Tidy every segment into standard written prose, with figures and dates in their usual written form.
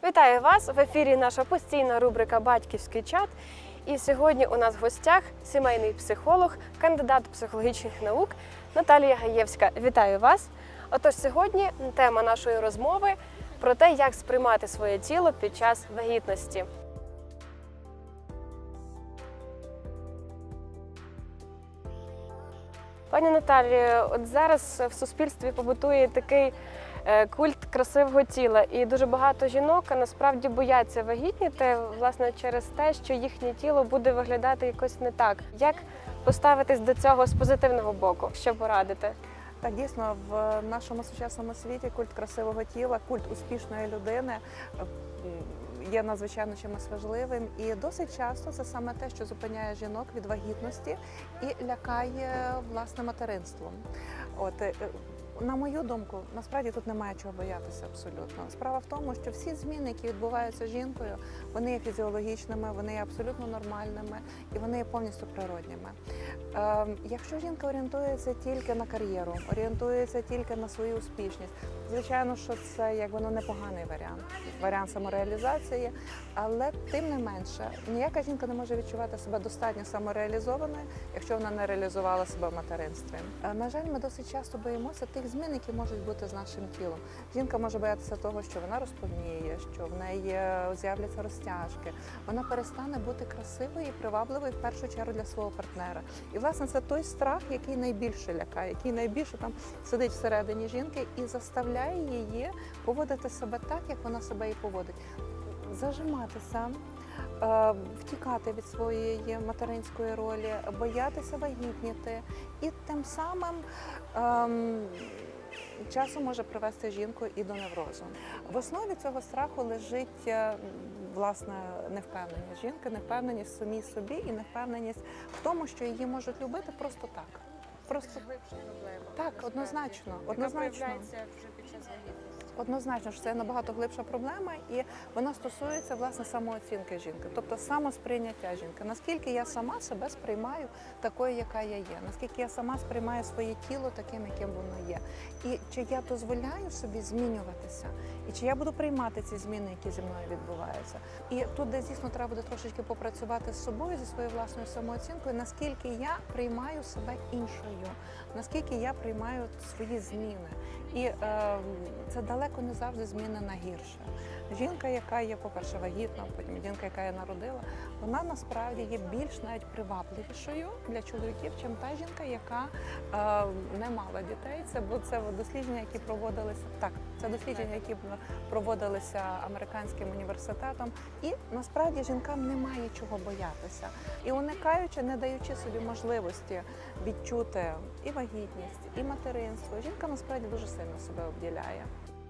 Вітаю вас! В ефірі наша постійна рубрика «Батьківський чат». І сьогодні у нас в гостях сімейний психолог, кандидат психологічних наук Наталія Гаєвська. Вітаю вас! Отож, сьогодні тема нашої розмови про те, як сприймати своє тіло під час вагітності. Пані Наталію, от зараз в суспільстві побутує такий культ красивого тіла. І дуже багато жінок насправді бояться вагітніти, власне, через те, що їхнє тіло буде виглядати якось не так. Як поставитись до цього з позитивного боку? Що порадите? Так, дійсно, в нашому сучасному світі культ красивого тіла, культ успішної людини є надзвичайно чимось важливим. І досить часто це саме те, що зупиняє жінок від вагітності і лякає, власне, материнством. На мою думку, насправді тут немає чого боятися абсолютно. Справа в тому, що всі зміни, які відбуваються з жінкою, вони є фізіологічними, вони є абсолютно нормальними і вони є повністю природніми. Якщо жінка орієнтується тільки на кар'єру, орієнтується тільки на свою успішність, звичайно, що це непоганий варіант самореалізації, але тим не менше, ніяка жінка не може відчувати себе достатньо самореалізованою, якщо вона не реалізувала себе в материнстві. На жаль, ми досить часто боїмося тих змін, які можуть бути з нашим тілом. Жінка може боятися того, що вона розповніє, що в неї з'являться розтяжки, вона перестане бути красивою і привабливою в першу чергу для свого партнера. І, власне, це той страх, який найбільше лякає, який найбільше там сидить всередині жінки і заставляє її поводити себе так, як вона себе і поводить. Зажиматися, втікати від своєї материнської ролі, боятися вагітніти і тим самим часом може привести жінку і до неврозу. В основі цього страху лежить, власне, невпевненість жінки, невпевненість в самій собі і невпевненість в тому, що її можуть любити просто так. Просто глибша проблема. Так, однозначно. Проявляється вже під час вагітності. Однозначно, що це набагато глибша проблема, і вона стосується, власне, самооцінки жінки, тобто самосприйняття жінки. Наскільки я сама себе сприймаю такою, яка я є, наскільки я сама сприймаю своє тіло таким, яким воно є. І чи я дозволяю собі змінюватися, і чи я буду приймати ці зміни, які зі мною відбуваються. І тут, де дійсно треба буде трошечки попрацювати з собою, зі своєю власною самооцінкою, наскільки я приймаю себе іншою, наскільки я приймаю свої зміни. І це далеко не завжди зміни на гірше. Жінка, яка є, по-перше, вагітна, потім жінка, яка є народила, вона насправді є більш навіть привабливішою для чоловіків, чим та жінка, яка не мала дітей. Це дослідження, які проводилися, американським університетом. І насправді жінкам немає чого боятися. І уникаючи, не даючи собі можливості відчути і вагітність, і материнство, жінка насправді дуже сильно себе обділяє.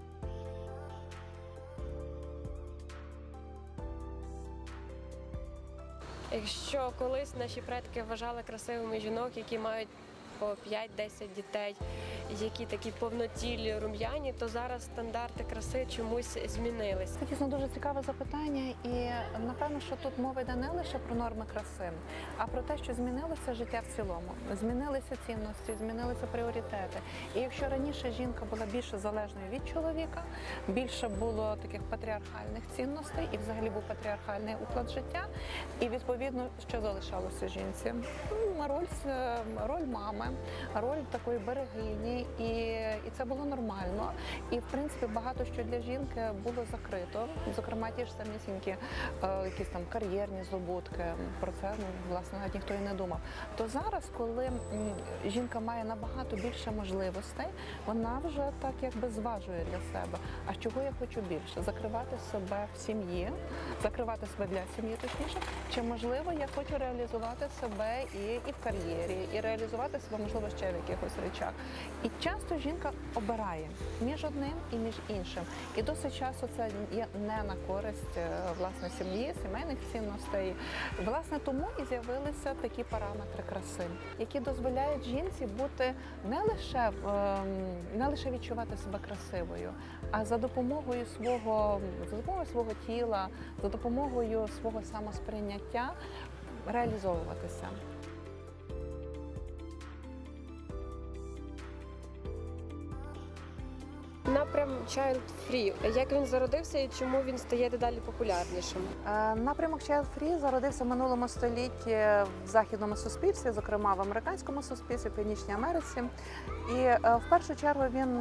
Якщо колись наші предки вважали красивими жінок, які мають по 5-10 дітей, які такі повнотілі, рум'яні, то зараз стандарти краси чомусь змінились. Це дійсно дуже цікаве запитання, і напевно, що тут мова йде не лише про норми краси, а про те, що змінилося життя в цілому. Змінилися цінності, змінилися пріоритети. І якщо раніше жінка була більше залежною від чоловіка, більше було таких патріархальних цінностей і взагалі був патріархальний уклад життя, і відповідно, що залишалося жінці? Роль мами, роль такої берегині, і це було нормально. І, в принципі, багато що для жінки було закрито, зокрема, ті ж самісінькі якісь там кар'єрні здобутки, про це, власне, навіть ніхто і не думав. То зараз, коли жінка має набагато більше можливостей, вона вже так якби зважує для себе, а чого я хочу більше? Закривати себе в сім'ї, закривати себе для сім'ї, точніше, чи, можливо, я хочу реалізувати себе і в кар'єрі, і реалізувати себе, можливо, ще в якихось речах. І часто жінка обирає між одним і між іншим. І досить часто це є не на користь, власне, сім'ї, сімейних цінностей. Власне, тому і з'явилися такі параметри краси, які дозволяють жінці бути не лише відчувати себе красивою, а за допомогою свого тіла, за допомогою свого самосприйняття реалізовуватися. На напрям Child Free. Як він зародився і чому він стає дедалі популярнішим? Напрямок Child Free зародився в минулому столітті в західному суспільстві, зокрема в американському суспільстві, в Північній Америці. І в першу чергу він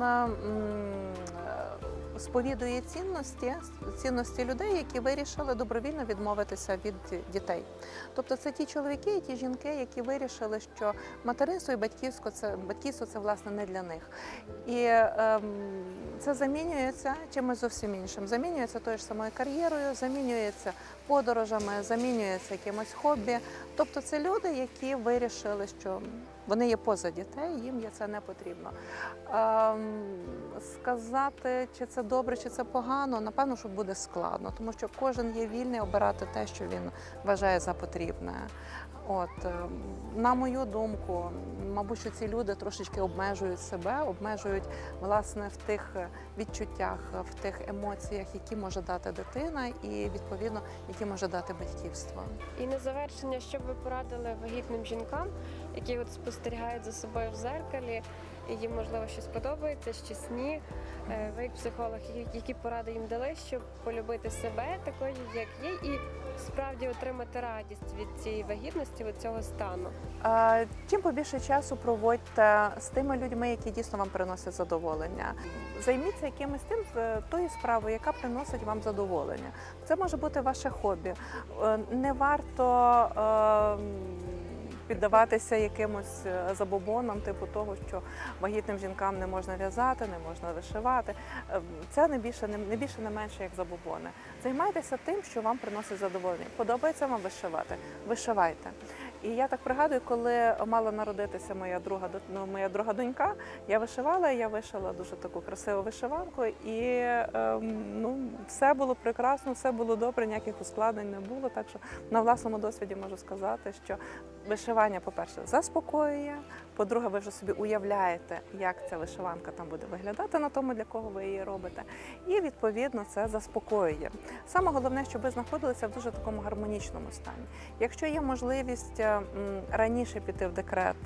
сповідує цінності людей, які вирішили добровільно відмовитися від дітей. Тобто це ті чоловіки і ті жінки, які вирішили, що материнство і батьківство це власне не для них. І це замінюється чимось зовсім іншим. Замінюється тою ж самою кар'єрою, замінюється подорожами, замінюється якимось хобі. Тобто це люди, які вирішили, що вони є поза дітей, їм це не потрібно. Сказати, чи це добре, чи це погано, напевно, що буде складно, тому що кожен є вільний обирати те, що він вважає за потрібне. На мою думку, мабуть, що ці люди трошечки обмежують себе, обмежують, власне, в тих відчуттях, в тих емоціях, які може дати дитина і, відповідно, які може дати батьківство. І на завершення, що б ви порадили вагітним жінкам, які спостерігають за собою в зеркалі, і їм, можливо, щось подобається, щось ні. Ви, як психолог, які поради їм дали, щоб полюбити себе такою, як є, і справді отримати радість від цієї вагітності, від цього стану? Чим побільше часу проводьте з тими людьми, які дійсно вам приносять задоволення. Займіться якимось тою справою, яка приносить вам задоволення. Це може бути ваше хобі. Не варто піддаватися якимось забобонам, типу того, що вагітним жінкам не можна в'язати, не можна вишивати. Це не більше, не менше, як забобони. Займайтеся тим, що вам приносить задоволення. Подобається вам вишивати? Вишивайте. І я так пригадую, коли мала народитися моя друга донька, я вишила дуже таку красиву вишиванку, і все було прекрасно, все було добре, ніяких ускладнень не було. Так що на власному досвіді можу сказати, що вишивання, по-перше, заспокоює, по-друге, ви вже собі уявляєте, як ця вишиванка там буде виглядати на тому, для кого ви її робите. І, відповідно, це заспокоює. Саме головне, щоб ви знаходилися в дуже такому гармонічному стані. Якщо є можливість раніше піти в декрет,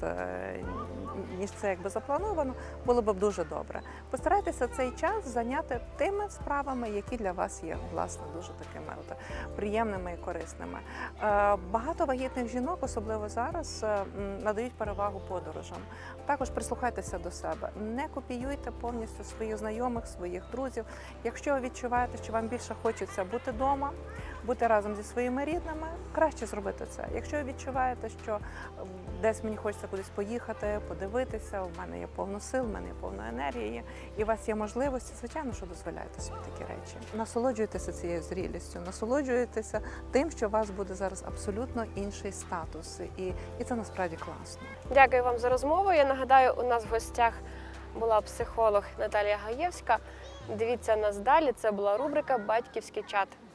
ніж це якби заплановано, було б дуже добре. Постарайтеся цей час зайняти тими справами, які для вас є, власне, дуже такими приємними і корисними. Багато вагітних жінок, особливо зараз, надають перевагу подорожам. Також прислухайтеся до себе. Не копіюйте повністю своїх знайомих, своїх друзів. Якщо ви відчуваєте, що вам більше хочеться бути вдома, бути разом зі своїми рідними, краще зробити це. Якщо ви відчуваєте, що десь мені хочеться кудись поїхати, подивитися, у мене є повно сил, у мене є повно енергії, і у вас є можливості, звичайно, що дозволяєте собі такі речі. Насолоджуйтеся цією зрілістю, насолоджуйтеся тим, що у вас буде зараз абсолютно інший статус, і це насправді класно. Дякую вам за розмову. Я нагадаю, у нас в гостях була психолог Наталія Гаєвська. Дивіться нас далі, це була рубрика «Батьківський чат».